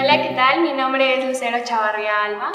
Hola, ¿qué tal? Mi nombre es Lucero Chavarría Alba.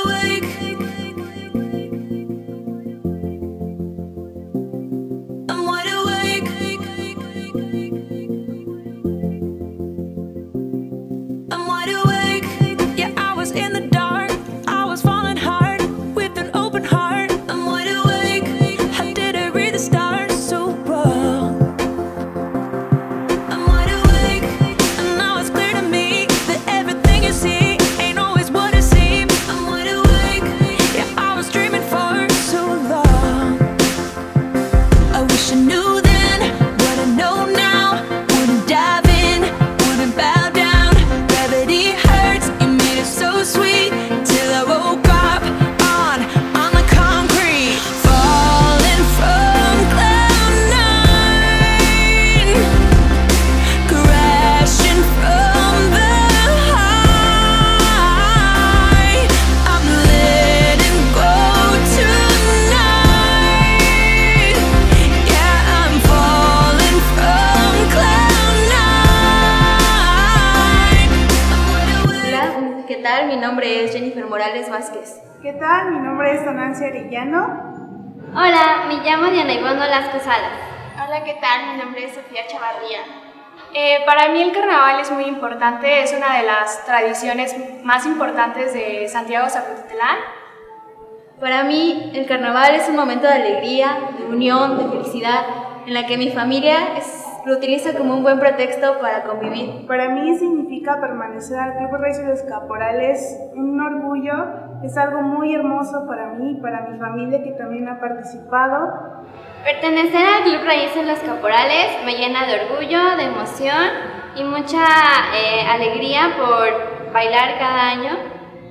¿Qué tal? Mi nombre es Jennifer Morales Vázquez. ¿Qué tal? Mi nombre es Donancia Arellano. Hola, me llamo Diana Ivonne Olasco Salas. Hola, ¿qué tal? Mi nombre es Sofía Chavarría. Para mí el carnaval es muy importante, es una de las tradiciones más importantes de Santiago Zapotitlán. Para mí el carnaval es un momento de alegría, de unión, de felicidad, en la que mi familia lo utiliza como un buen pretexto para convivir. Para mí significa permanecer al Club Raíces de los Caporales un orgullo, es algo muy hermoso para mí y para mi familia que también ha participado. Pertenecer al Club Raíces de los Caporales me llena de orgullo, de emoción y mucha alegría por bailar cada año.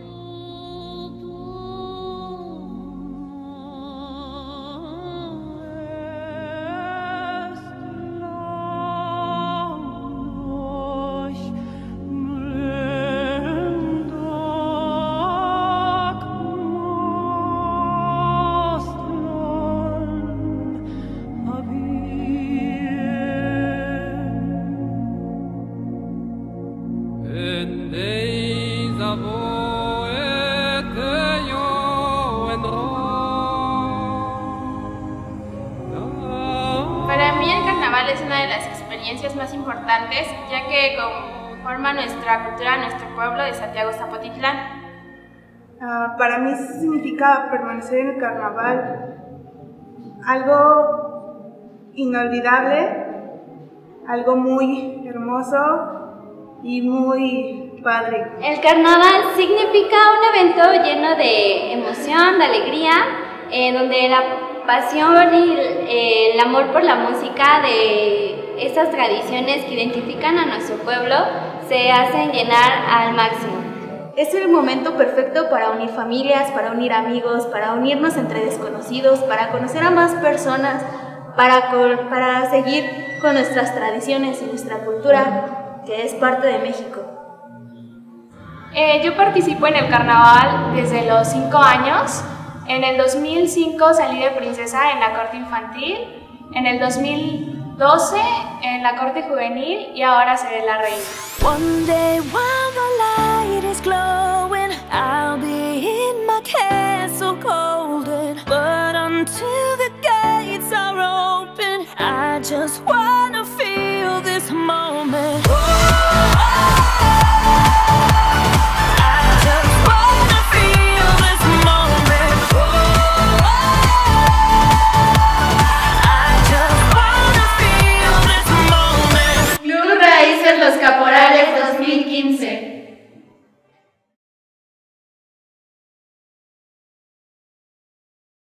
Para mí el carnaval es una de las experiencias más importantes, ya que conforma nuestra cultura, nuestro pueblo de Santiago Zapotitlán. Para mí significa permanecer en el carnaval, algo inolvidable, algo muy hermoso y muy padre. El carnaval significa un evento lleno de emoción, de alegría, donde la pasión y el amor por la música de estas tradiciones que identifican a nuestro pueblo se hacen llenar al máximo. Es el momento perfecto para unir familias, para unir amigos, para unirnos entre desconocidos, para conocer a más personas, para seguir con nuestras tradiciones y nuestra cultura, que es parte de México. Yo participo en el carnaval desde los 5 años. En el 2005 salí de princesa en la corte infantil, en el 2012 en la corte juvenil y ahora seré la reina. One day while the light is glowing, I'll be in my castle golden. But until the gates are open, I just wanna feel this moment. Club Raíces Los Caporales 2015.